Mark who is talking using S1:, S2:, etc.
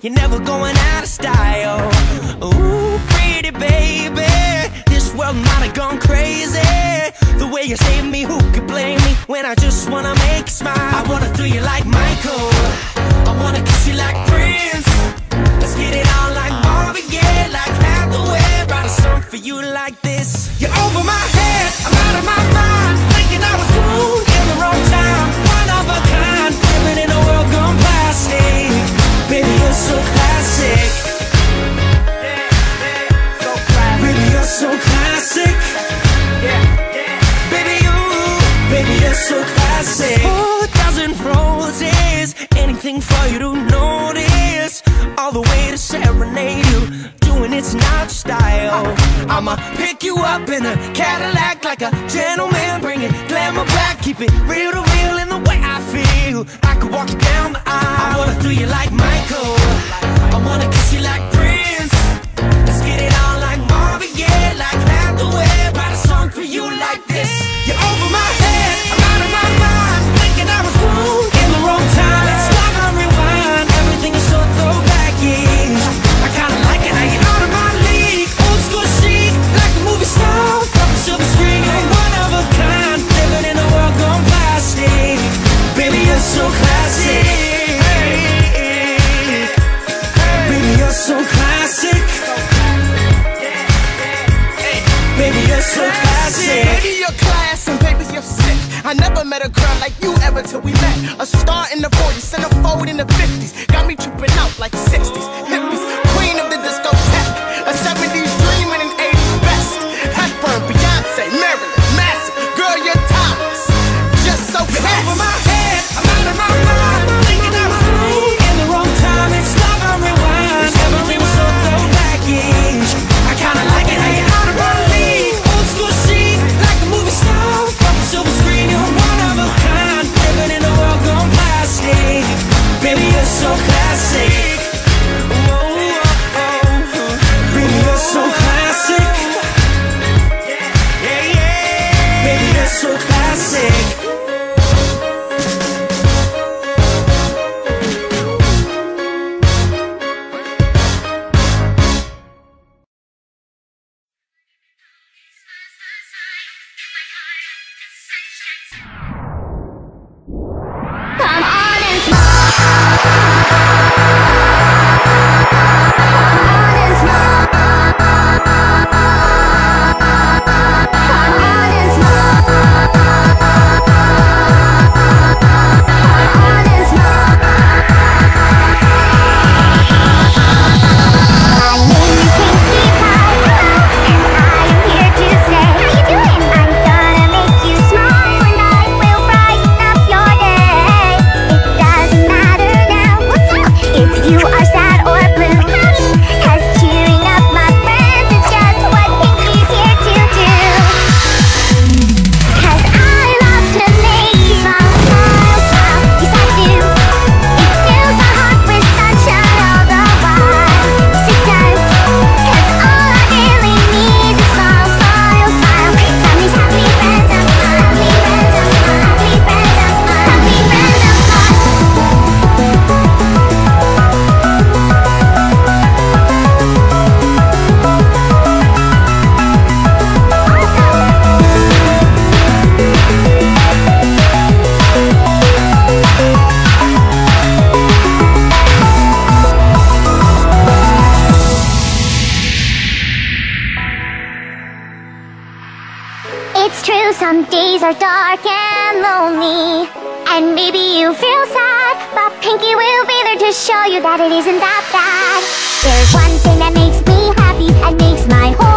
S1: You're never going out of style. Ooh, pretty baby, this world might have gone crazy. The way you save me, who could blame me when I just wanna make you smile? I wanna throw you like Michael, I wanna kiss you like Prince. Let's get it on like Marvin Gaye, like Hathaway. Write a song for you like this. You're over my head, I'm out of my mind, thinking I was wrong in the wrong time. One of a kind, living in a world gone plastic. Baby, you're so classic. Baby, you're so classic. Baby, you're so classic. 4,000 roses, anything for you to notice. All the way to serenade you, doing it's not style. I'ma pick you up in a Cadillac like a gentleman, bring it glamour back, keep it real to real in the way I feel. I could walk you down the aisle. I wanna throw you like Michael, I wanna kiss you like Prince. Let's get it on like Marvin Gaye, like Hathaway. Write a song for you like this. You're over my head, I'm out of my mind, thinking I was wrong in the wrong time. Let's log on rewind, everything is so throwback-ish. I kinda like it how you're out of my league, old school chic, like a movie star from a silver screen. You're one of a kind, living in a world gone plastic. Baby, you're so classic. Baby, you're so classic. Baby, you're so classic.
S2: Baby, you're class and baby, you're sick. I never met a girl like you ever till we met. A star in the 40s, centerfold in the 50s. Got me tripping out like 60s. Hippies, queen of the discotheque. A 70s dream and an 80s best. Hepburn, Beyonce, Marilyn, Massive. Girl, you're timeless. Just so classy.
S1: Over my head, I'm out of my mind, thinking I was wrong in the wrong time. It's love on rewind, everything was so throwback-ish. I kinda like it how you're out of my league, old school chic, like a movie star from a silver screen. You're one of a kind, living in a world gone plastic. Baby, you're so classic. Whoa, oh, oh. Baby, you're so classic. Yeah, yeah. Baby, you're so classic.
S3: Come on and smile. Come on and smile. Come on and smile. Come on and smile. My name is Pinkie Pie, and I am here to say, how you doing? I'm gonna make you smile, and I will brighten up your day. It doesn't matter now, what's up? If you are sad or blue, 'cause cheering up my friends is just what Pinkie's here to do. 'Cause I love to make you smile, smile, smile. Yes, I do. It fills my heart with sunshine all the while. Yes, it does. 'Cause all I really need is smile, smile, smile. Family's happy, friends and happy, friends and happy, friends and happy, friends and It's true, some days are dark and lonely, and maybe you feel sad, but Pinkie will be there to show you that it isn't that bad. There's one thing that makes me happy and makes my whole